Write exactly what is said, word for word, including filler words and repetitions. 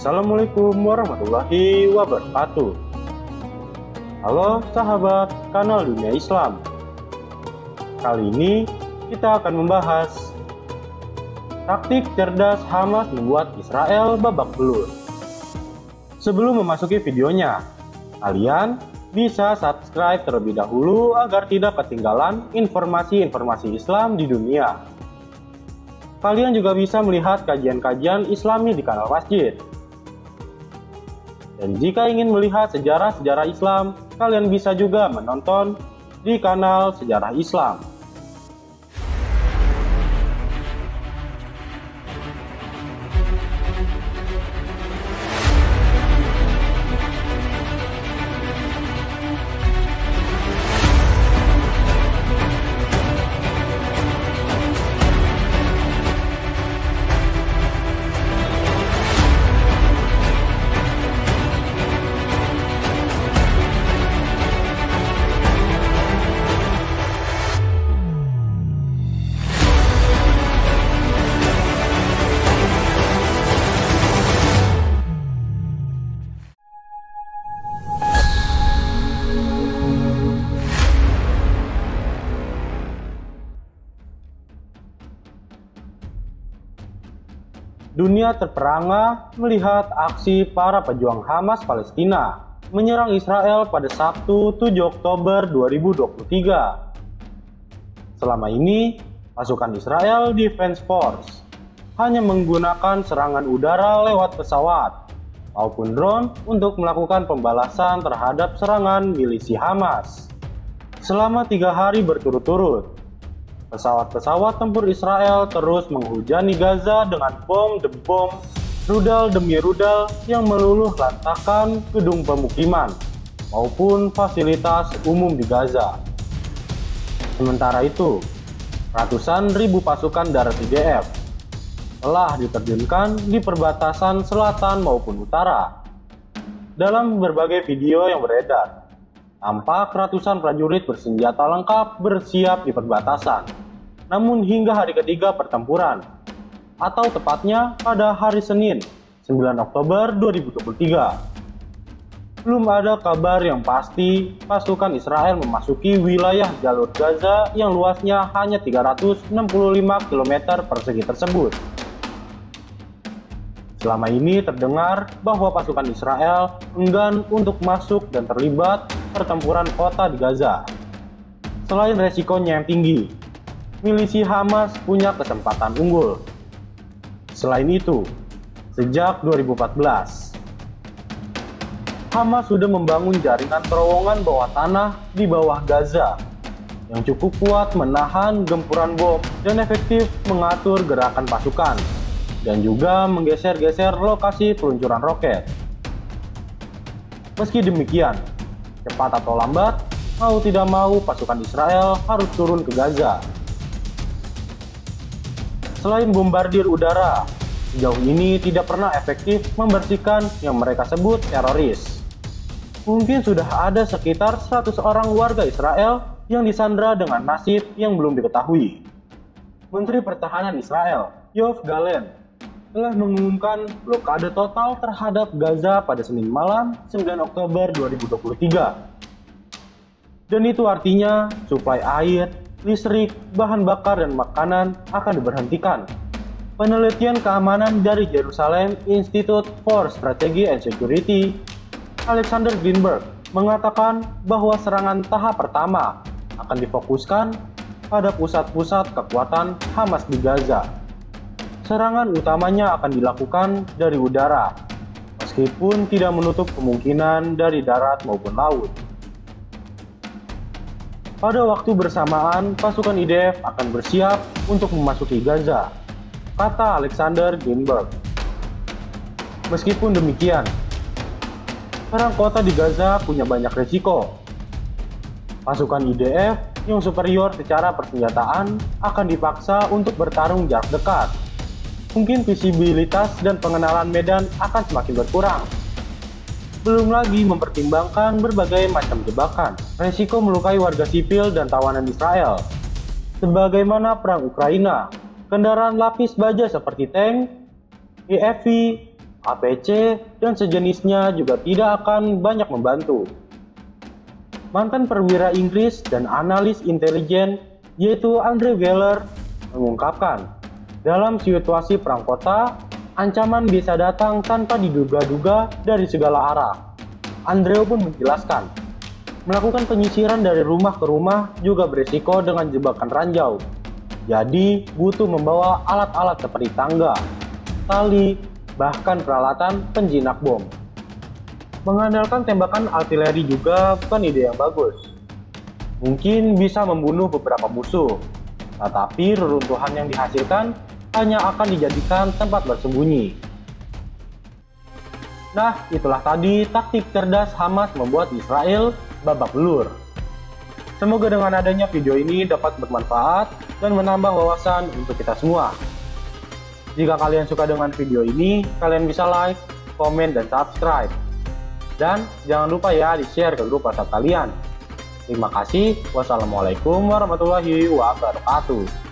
Assalamualaikum warahmatullahi wabarakatuh. Halo sahabat kanal Dunia Islam. Kali ini kita akan membahas taktik cerdas Hamas membuat Israel babak belur. Sebelum memasuki videonya, kalian bisa subscribe terlebih dahulu agar tidak ketinggalan informasi-informasi Islam di dunia. Kalian juga bisa melihat kajian-kajian Islami di kanal Masjid. Dan jika ingin melihat sejarah-sejarah Islam, kalian bisa juga menonton di kanal Sejarah Islam. Dunia terperangah melihat aksi para pejuang Hamas Palestina menyerang Israel pada Sabtu tujuh Oktober dua ribu dua puluh tiga. Selama ini, pasukan Israel Defense Force hanya menggunakan serangan udara lewat pesawat maupun drone untuk melakukan pembalasan terhadap serangan milisi Hamas. Selama tiga hari berturut-turut, pesawat-pesawat tempur Israel terus menghujani Gaza dengan bom demi bom, rudal demi rudal yang meluluh lantakkan gedung pemukiman maupun fasilitas umum di Gaza. Sementara itu, ratusan ribu pasukan darat I D F telah diterjunkan di perbatasan selatan maupun utara. Dalam berbagai video yang beredar, tampak ratusan prajurit bersenjata lengkap bersiap di perbatasan. Namun hingga hari ketiga pertempuran, atau tepatnya pada hari Senin, sembilan Oktober dua ribu dua puluh tiga, belum ada kabar yang pasti pasukan Israel memasuki wilayah jalur Gaza yang luasnya hanya tiga ratus enam puluh lima kilometer persegi tersebut. Selama ini terdengar bahwa pasukan Israel enggan untuk masuk dan terlibat pertempuran kota di Gaza. Selain resikonya yang tinggi, milisi Hamas punya kesempatan unggul. Selain itu, sejak dua ribu empat belas, Hamas sudah membangun jaringan terowongan bawah tanah di bawah Gaza yang cukup kuat menahan gempuran bom dan efektif mengatur gerakan pasukan dan juga menggeser-geser lokasi peluncuran roket. Meski demikian, cepat atau lambat, mau tidak mau pasukan Israel harus turun ke Gaza. Selain bombardir udara, sejauh ini tidak pernah efektif membersihkan yang mereka sebut teroris. Mungkin sudah ada sekitar seratus orang warga Israel yang disandra dengan nasib yang belum diketahui. Menteri Pertahanan Israel, Yoav Gallant, telah mengumumkan blokade total terhadap Gaza pada Senin malam sembilan Oktober dua ribu dua puluh tiga. Dan itu artinya suplai air, listrik, bahan bakar, dan makanan akan diberhentikan. Penelitian keamanan dari Jerusalem Institute for Strategy and Security, Alexander Greenberg, mengatakan bahwa serangan tahap pertama akan difokuskan pada pusat-pusat kekuatan Hamas di Gaza. Serangan utamanya akan dilakukan dari udara, meskipun tidak menutup kemungkinan dari darat maupun laut. Pada waktu bersamaan, pasukan I D F akan bersiap untuk memasuki Gaza, kata Alexander Greenberg. Meskipun demikian, perang kota di Gaza punya banyak risiko. Pasukan I D F yang superior secara persenjataan akan dipaksa untuk bertarung jarak dekat. Mungkin visibilitas dan pengenalan medan akan semakin berkurang. Belum lagi mempertimbangkan berbagai macam jebakan, resiko melukai warga sipil dan tawanan Israel. Sebagaimana perang Ukraina, kendaraan lapis baja seperti tank, E F V, A P C, dan sejenisnya juga tidak akan banyak membantu. Mantan perwira Inggris dan analis intelijen yaitu Andre Weller mengungkapkan, dalam situasi perang kota, ancaman bisa datang tanpa diduga-duga dari segala arah. Andre pun menjelaskan, melakukan penyisiran dari rumah ke rumah juga berisiko dengan jebakan ranjau. Jadi butuh membawa alat-alat seperti tangga, tali, bahkan peralatan penjinak bom. Mengandalkan tembakan artileri juga bukan ide yang bagus. Mungkin bisa membunuh beberapa musuh, tetapi reruntuhan yang dihasilkan hanya akan dijadikan tempat bersembunyi. Nah, itulah tadi taktik cerdas Hamas membuat Israel babak belur. Semoga dengan adanya video ini dapat bermanfaat dan menambah wawasan untuk kita semua. Jika kalian suka dengan video ini, kalian bisa like, komen, dan subscribe. Dan jangan lupa ya di-share ke grup WhatsApp kalian. Terima kasih. Wassalamualaikum warahmatullahi wabarakatuh.